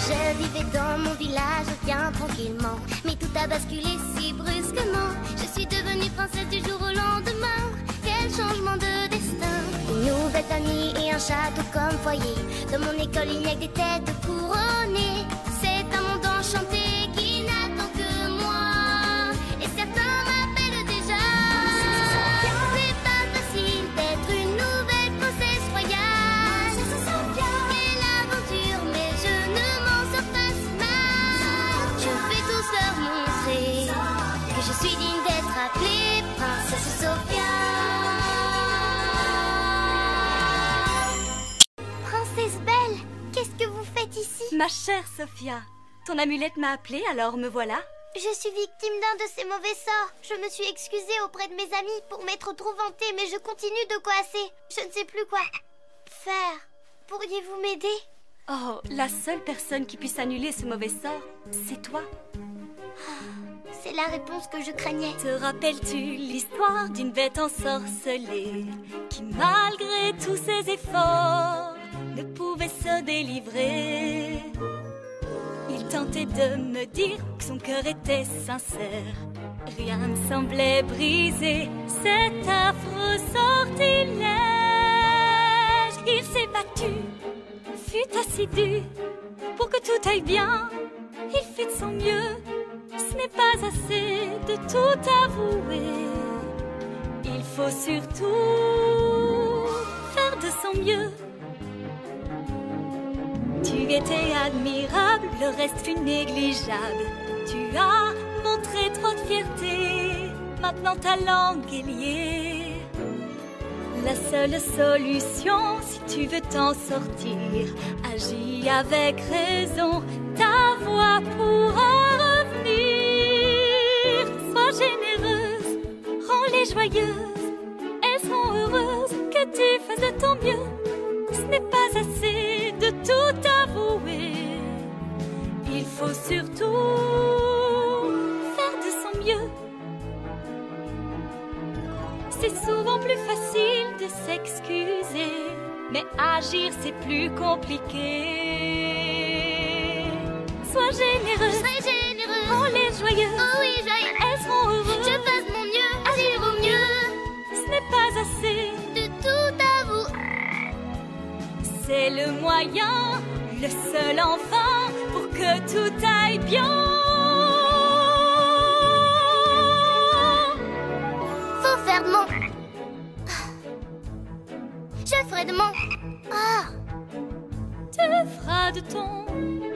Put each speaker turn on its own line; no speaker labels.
Je vivais dans mon village bien tranquillement, mais tout a basculé si brusquement. Je suis devenue princesse du jour au lendemain. Quel changement de destin! Une nouvelle famille et un château comme foyer. Dans mon école il n'y a que des têtes couronnées. C'est un monde enchanté qui n'attend que moi. Et certains m'appellent déjà. C'est pas facile d'être une nouvelle princesse royale. Quelle aventure, mais je ne m'en sors pas si mal. Je vais tous leur montrer que je suis digne d'être appelée princesse Sophia. Princesse Belle, qu'est-ce que vous faites ici?
Ma chère Sophia, ton amulette m'a appelée, alors me voilà.
Je suis victime d'un de ces mauvais sorts. Je me suis excusée auprès de mes amis pour m'être trop vantée, mais je continue de coasser. Je ne sais plus quoi faire. Pourriez-vous m'aider?
Oh, la seule personne qui puisse annuler ce mauvais sort, c'est toi.
C'est la réponse que je craignais.
Te rappelles-tu l'histoire d'une bête ensorcelée qui, malgré tous ses efforts, ne pouvait se délivrer? Il tentait de me dire que son cœur était sincère. Rien ne semblait briser cet affreux sortilège. Il s'est battu, fut assidu pour que tout aille bien. Il fit de son mieux, ce n'est pas assez de tout avouer. Il faut surtout faire de son mieux. Tu étais admirable, le reste fut négligeable. Tu as montré trop de fierté, maintenant ta langue est liée. La seule solution, si tu veux t'en sortir, agis avec raison, ta voix pourra revenir. Sois généreuse, rends-les joyeuses, elles seront heureuses que tu fasses de ton mieux. Ce n'est pas assez de tout avouer, il faut surtout faire de son mieux. C'est souvent plus facile de s'excuser, mais agir c'est plus compliqué. Sois généreuse,
Je serai généreuse.
rends-les joyeuses,
Oh oui, joyeuse.
elles seront heureuses.
Je fasse mon mieux, agir au mieux.
Ce n'est pas assez,
De tout avouer.
c'est le moyen, le seul enfin pour que tout aille bien.
Faut faire de mon... Je ferai de mon... Ah,
Tu feras de ton